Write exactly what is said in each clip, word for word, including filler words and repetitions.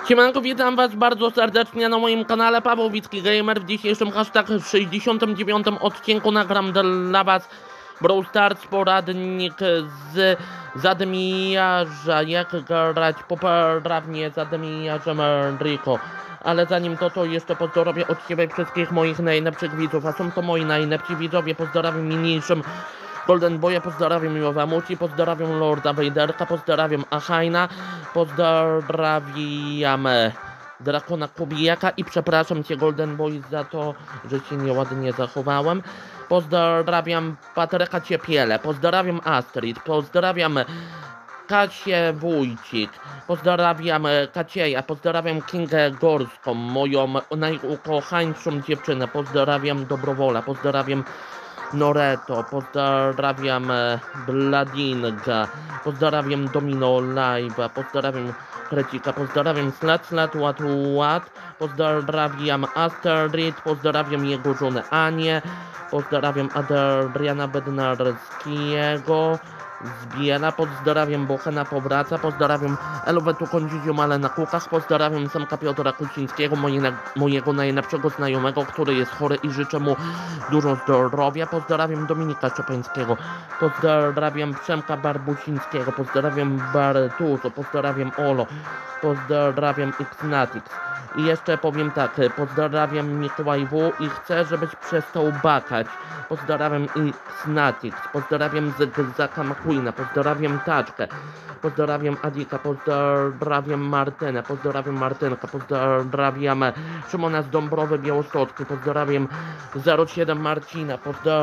Siemanko, witam was bardzo serdecznie na moim kanale Paweł Wicki Gamer. W dzisiejszym hashtag sześćdziesiątym dziewiątym odcinku nagram dla was Brawl Stars poradnik z zadymiarza, jak grać poprawnie zadymiarzem Rico. Ale zanim to, to jeszcze pozdrowię od siebie wszystkich moich najlepszych widzów, a są to moi najlepsi widzowie. Pozdrawiam mniejszym Golden Boya, pozdrawiam Miłowa Muci, pozdrawiam Lorda Wejderka, pozdrawiam Ahaina, pozdrawiam Drakona Kubijaka i przepraszam cię, Golden Boy, za to, że się nieładnie zachowałem. Pozdrawiam Patryka Ciepiele, pozdrawiam Astrid, pozdrawiam Kasię Wójcik, pozdrawiam Kacieja, pozdrawiam Kingę Gorską, moją najukochańszą dziewczynę, pozdrawiam Dobrowola, pozdrawiam Noreto, pozdrawiam Bladinga, pozdrawiam Domino Live'a, pozdrawiam Krecika, pozdrawiam Slat Slat Łat Łat, pozdrawiam Asterid, pozdrawiam jego żonę Anię, pozdrawiam Adriana Bednarskiego z Biela, pozdrawiam Bochena Powraca, pozdrawiam Elwetu Kondzizium, ale na kółkach, pozdrawiam Samka Piotra Kucińskiego, moje, mojego najlepszego znajomego, który jest chory i życzę mu dużo zdrowia, pozdrawiam Dominika Szczepańskiego, pozdrawiam Przemka Barbusińskiego, pozdrawiam Bartuzo, pozdrawiam Olo, pozdrawiam Xnatix. I jeszcze powiem tak, pozdrawiam Mikołaj W i chcę, żebyś przestał bakać. Pozdrawiam Xnatix, pozdrawiam Zygzaka McQueena, pozdrawiam Taczkę, pozdrawiam Adika, pozdrawiam Martynę, pozdrawiam Martynka, pozdrawiam Szymona z Dąbrowy Białostocki, pozdrawiam zero siedem Marcina,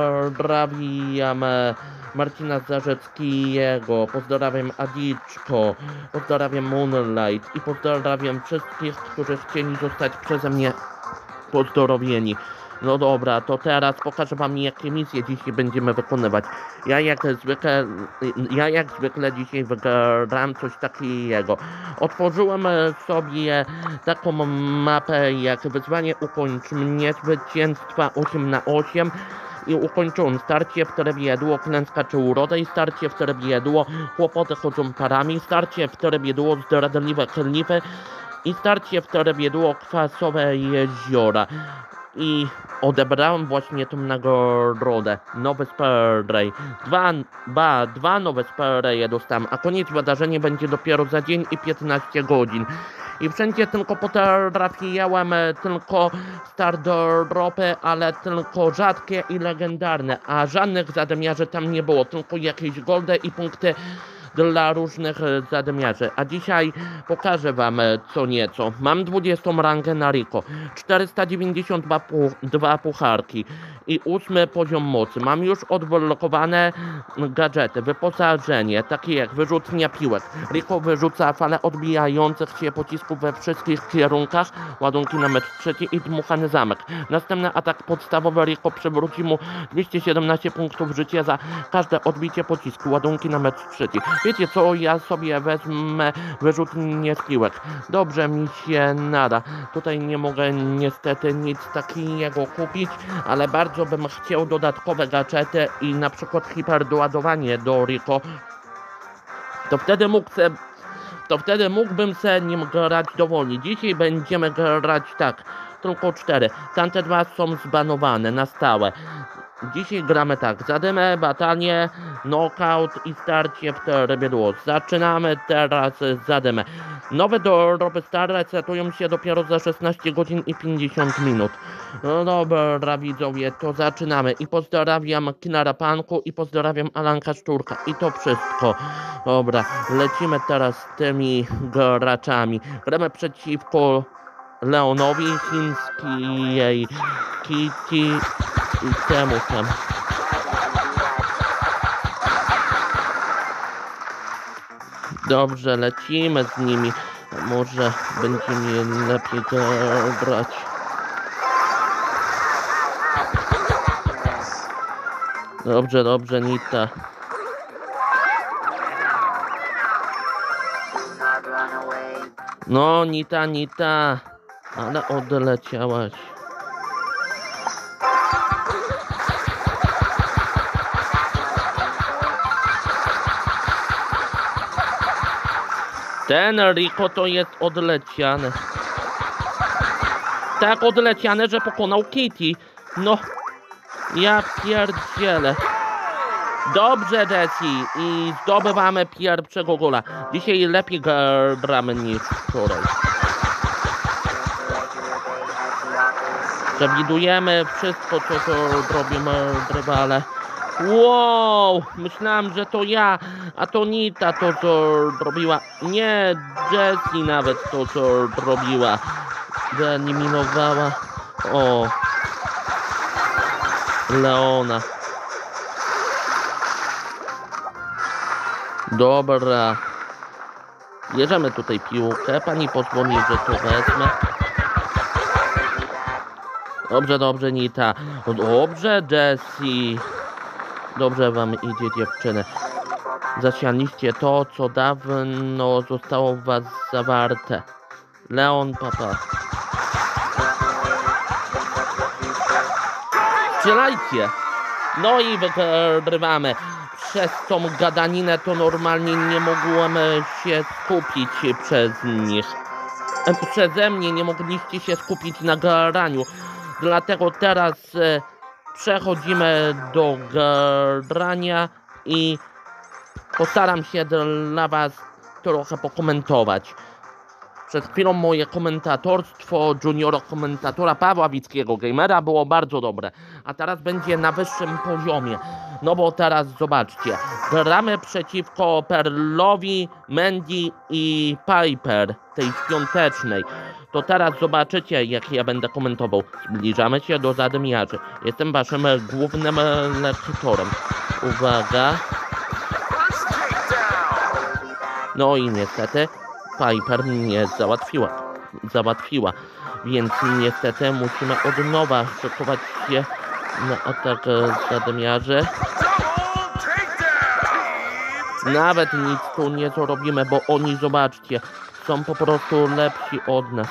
pozdrawiam Marcina Zarzeckiego, pozdrawiam Adiczko, pozdrawiam Moonlight i pozdrawiam wszystkich, którzy chcieli zostać przeze mnie pozdrowieni. No dobra, to teraz pokażę wam, jakie misje dzisiaj będziemy wykonywać. Ja jak zwykle, ja jak zwykle dzisiaj wygram coś takiego. Otworzyłem sobie taką mapę jak wyzwanie Ukończ mnie, zwycięstwa osiem na osiem. I ukończyłem starcie w trybie duo klęska czy uroda i starcie w trybie duo kłopoty chodzą parami, starcie w trybie duo zdradliwe klify i starcie w trybie duo kwasowe jeziora. I odebrałem właśnie tą nagrodę. Nowy spray. Dwa, ba, dwa nowe spraye dostałem, a koniec wydarzenia będzie dopiero za dzień i piętnaście godzin. I wszędzie tylko potrafiłem tylko star dropy, ale tylko rzadkie i legendarne, a żadnych zadymiarzy tam nie było, tylko jakieś goldy i punkty dla różnych zadymiarzy. A dzisiaj pokażę wam co nieco. Mam dwudziestą rangę na Rico, czterysta dziewięćdziesiąt dwa pucharki i ósmy poziom mocy. Mam już odblokowane gadżety, wyposażenie, takie jak wyrzutnia piłek. Rico wyrzuca fale odbijających się pocisków we wszystkich kierunkach, ładunki na mecz trzeci i dmuchany zamek. Następny atak podstawowy Rico przywróci mu dwieście siedemnaście punktów życia za każde odbicie pocisku, ładunki na mecz trzeci. Wiecie co, ja sobie wezmę wyrzutnię z piłek. Dobrze mi się nada. Tutaj nie mogę niestety nic takiego kupić, ale bardzo bym chciał dodatkowe gadżety i na przykład hiperdoładowanie do Rico. To wtedy mógł se, to wtedy mógłbym se nim grać dowolnie. Dzisiaj będziemy grać tak, tylko cztery. Tamte dwa są zbanowane na stałe. Dzisiaj gramy tak, zadymę, batalię, knockout i starcie w trybie duo. Zaczynamy teraz zadymę. Nowe dropy stare resetują się dopiero za szesnaście godzin i pięćdziesiąt minut. No dobra widzowie, to zaczynamy. I pozdrawiam Kinara Panku i pozdrawiam Alanka Szczurka. I to wszystko. Dobra, lecimy teraz z tymi graczami. Gramy przeciwko Leonowi, chińskiej Kitty i temu tam. Dobrze, lecimy z nimi. Może będzie mi lepiej grać. Dobrze, dobrze, Nita. No, Nita, Nita. Ale odleciałaś. Ten Rico to jest odleciany. Tak odleciany, że pokonał Kitty. No, ja pierdzielę. Dobrze, Jessie. I zdobywamy pierwszego gola. Dzisiaj lepiej gramy niż wczoraj. Przewidujemy wszystko, co to robimy rywale. Wow, myślałem, że to ja, a to Nita to, co robiła. Nie, Jessie nawet to, co robiła. Wyeliminowała. O. Leona. Dobra. Bierzemy tutaj piłkę. Pani pozwoli, że to wezmę. Dobrze, dobrze, Nita. Dobrze, Jessie. Dobrze wam idzie, dziewczyny. Zasialiście to, co dawno zostało w was zawarte. Leon, papa. Strzelajcie! No i wygrywamy. Przez tą gadaninę to normalnie nie mogłem się skupić przez nich. Przeze mnie nie mogliście się skupić na graniu. Dlatego teraz e, przechodzimy do grania i postaram się dla was trochę pokomentować. Przed chwilą moje komentatorstwo juniora komentatora Pawła Wickiego Gamera było bardzo dobre, a teraz będzie na wyższym poziomie. No bo teraz zobaczcie, gramy przeciwko Pearlowi, Mandy i Piper, tej świątecznej. To teraz zobaczycie, jak ja będę komentował. Zbliżamy się do zadymiarzy. Jestem waszym głównym lektorem. Uwaga. No i niestety Piper mnie załatwiła, załatwiła, więc niestety musimy od nowa szykować się na atak zadymiarzy. Nawet nic tu nie zrobimy, bo oni, zobaczcie, są po prostu lepsi od nas.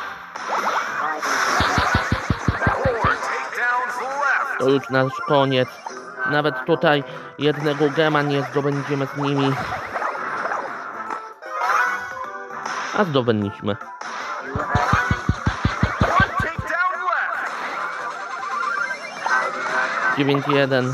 To już nasz koniec. Nawet tutaj jednego gema nie zdobędziemy z nimi. A zdobędliśmy. dziewięć jeden.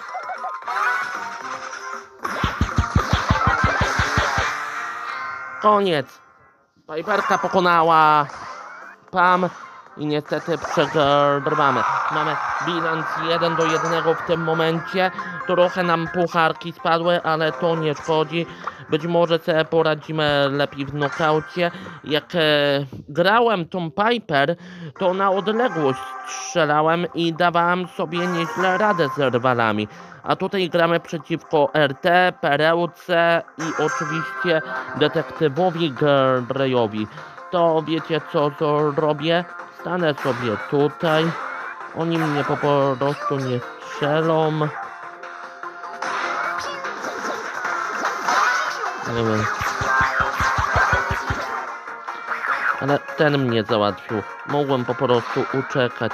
Koniec. Piperka pokonała Pam i niestety przegrywamy. Mamy bilans jeden do jednego w tym momencie. Trochę nam pucharki spadły, ale to nie szkodzi. Być może sobie poradzimy lepiej w nokaucie. Jak e, grałem tą Piper, to na odległość strzelałem i dawałem sobie nieźle radę z rywalami. A tutaj gramy przeciwko R T, Perełce i oczywiście detektywowi Greyowi. To wiecie, co to robię? Stanę sobie tutaj. Oni mnie po prostu nie strzelą. Nie wiem. Ale ten mnie załatwił. Mogłem po prostu uczekać.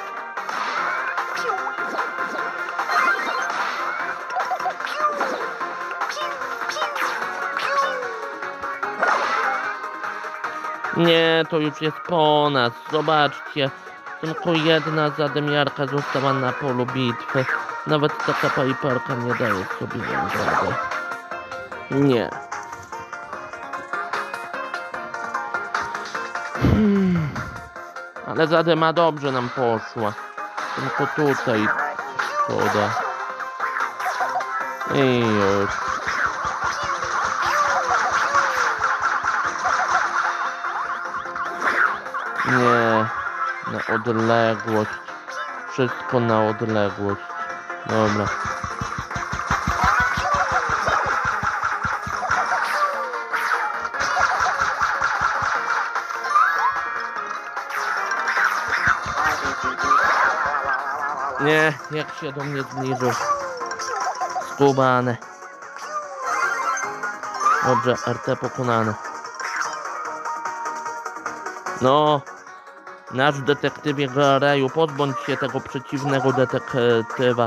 Nie, to już jest po nas. Zobaczcie. Tylko jedna zadymiarka została na polu bitwy. Nawet taka Piperka nie daje sobie radę. Nie. Hmm. Ale zadyma dobrze nam poszła. Tylko tutaj szkoda. I już. Nie. Na odległość. Wszystko na odległość. Dobra. Nie, jak się do mnie zbliżył. Skubany. Dobrze, R T pokonany. No. Nasz detektywie Greyu, pozbądź się tego przeciwnego detektywa.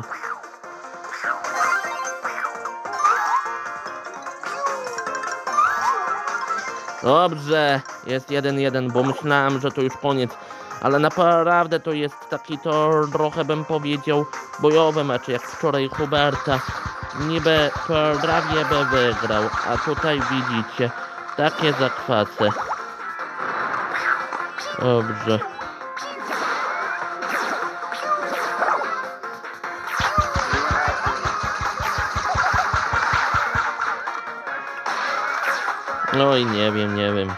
Dobrze, jest jeden jeden, bo myślałem, że to już koniec. Ale naprawdę to jest taki to trochę bym powiedział bojowy mecz, jak wczoraj Huberta. Niby prawie by wygrał, a tutaj widzicie, takie zakwasy. Dobrze. Oj, nie wiem, nie wiem.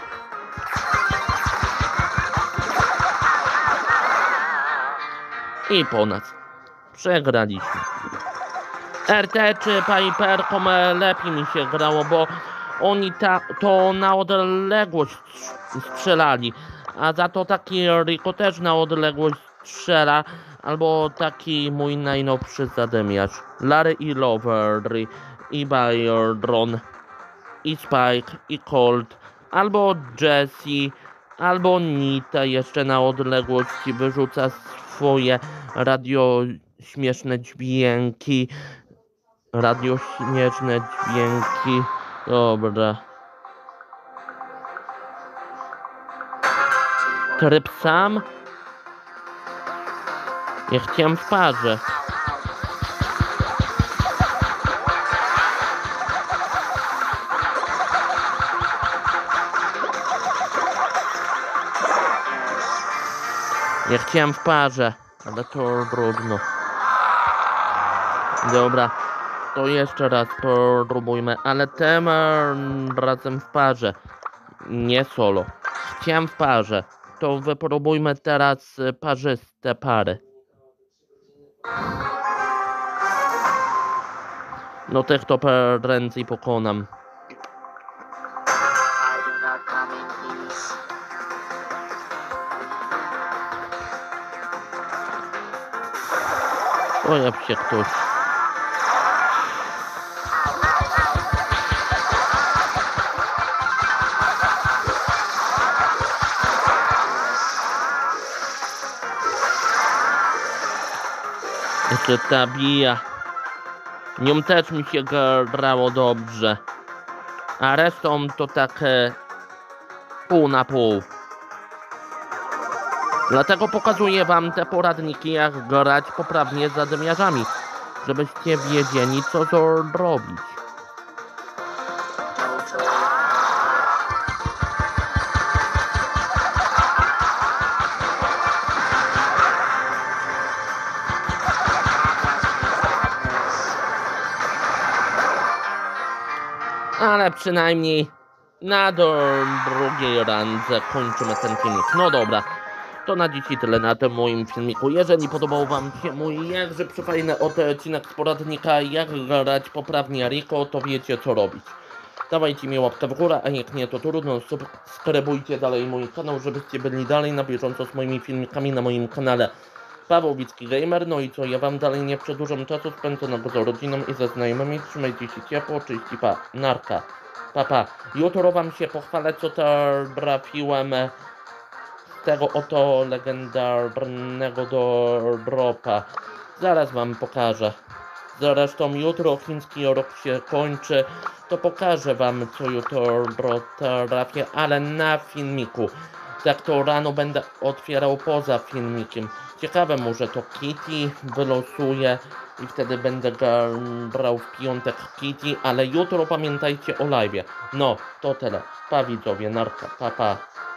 I po nas. Przegraliśmy. R T czy Piperką lepiej mi się grało, bo oni ta, to na odległość strzelali. A za to taki Rico też na odległość strzela. Albo taki mój najnowszy zadymiarz. Larry i Lovery. I Byron. I Spike. I Colt. Albo Jesse. Albo Nita jeszcze na odległości wyrzuca swoje radio śmieszne dźwięki. Radio śmieszne dźwięki. Dobra. Tryb sam? Ja chciałem w parze. Ja chciałem w parze, ale to trudno. Dobra, to jeszcze raz próbujmy, ale tym razem w parze, nie solo. Chciałem w parze, to wypróbujmy teraz parzyste pary. No tych to prędzej pokonam. Pojaw się ktoś. Jeszcze ta bija. Nią też mi się grało dobrze. A resztą to tak e, pół na pół. Dlatego pokazuję wam te poradniki, jak grać poprawnie z zadymiarzami, żebyście wiedzieli, co zrobić. Ale przynajmniej na do drugiej randze kończymy ten filmik. No dobra. To na dzisiaj tyle na tym moim filmiku. Jeżeli podobał wam się mój jakże przefajny odcinek z poradnika, jak grać poprawnie Rico, to wiecie co robić. Dawajcie mi łapkę w górę, a jak nie to trudno, subskrybujcie dalej mój kanał, żebyście byli dalej na bieżąco z moimi filmikami na moim kanale Paweł Wicki Gamer. No i co, ja wam dalej nie przedłużam czasu spędzonego z rodziną i ze znajomymi. Trzymajcie się ciepło, cześć i pa, narka, pa pa. Jutro wam się pochwalę, co trafiłem tego oto legendarnego do dropa. Zaraz wam pokażę. Zresztą jutro chiński rok się kończy, to pokażę wam, co jutro trafię, ale na filmiku. Tak to rano będę otwierał poza filmikiem. Ciekawe, może to Kitty wylosuje i wtedy będę grał w piątek Kitty, ale jutro pamiętajcie o live'ie. No, to tyle. Pa widzowie, narka, pa pa.